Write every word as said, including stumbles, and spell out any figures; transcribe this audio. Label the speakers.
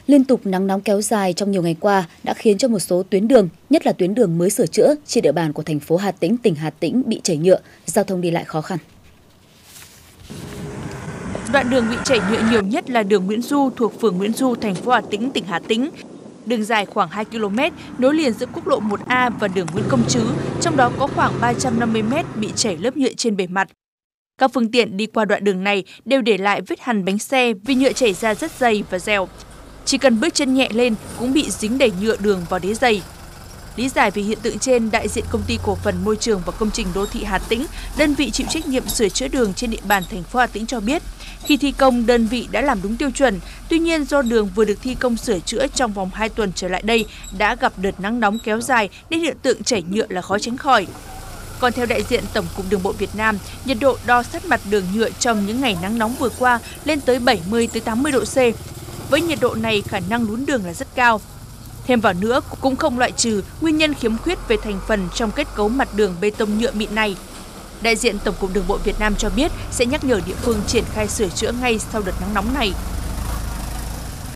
Speaker 1: Liên tục nắng nóng kéo dài trong nhiều ngày qua đã khiến cho một số tuyến đường, nhất là tuyến đường mới sửa chữa trên địa bàn của thành phố Hà Tĩnh, tỉnh Hà Tĩnh bị chảy nhựa, giao thông đi lại khó khăn.
Speaker 2: Đoạn đường bị chảy nhựa nhiều nhất là đường Nguyễn Du thuộc phường Nguyễn Du, thành phố Hà Tĩnh, tỉnh Hà Tĩnh. Đường dài khoảng hai ki lô mét nối liền giữa quốc lộ một A và đường Nguyễn Công Trứ, trong đó có khoảng ba trăm năm mươi mét bị chảy lớp nhựa trên bề mặt. Các phương tiện đi qua đoạn đường này đều để lại vết hằn bánh xe vì nhựa chảy ra rất dày và dẻo. Chỉ cần bước chân nhẹ lên cũng bị dính đầy nhựa đường vào đế giày. Lý giải về hiện tượng trên, đại diện Công ty Cổ phần Môi trường và Công trình Đô thị Hà Tĩnh, đơn vị chịu trách nhiệm sửa chữa đường trên địa bàn thành phố Hà Tĩnh cho biết, khi thi công đơn vị đã làm đúng tiêu chuẩn, tuy nhiên do đường vừa được thi công sửa chữa trong vòng hai tuần trở lại đây đã gặp đợt nắng nóng kéo dài nên hiện tượng chảy nhựa là khó tránh khỏi. Còn theo đại diện Tổng cục Đường bộ Việt Nam, nhiệt độ đo sát mặt đường nhựa trong những ngày nắng nóng vừa qua lên tới bảy mươi tới tám mươi độ C. Với nhiệt độ này, khả năng lún đường là rất cao. Thêm vào nữa, cũng không loại trừ nguyên nhân khiếm khuyết về thành phần trong kết cấu mặt đường bê tông nhựa mịn này. Đại diện Tổng cục Đường bộ Việt Nam cho biết sẽ nhắc nhở địa phương triển khai sửa chữa ngay sau đợt nắng nóng này.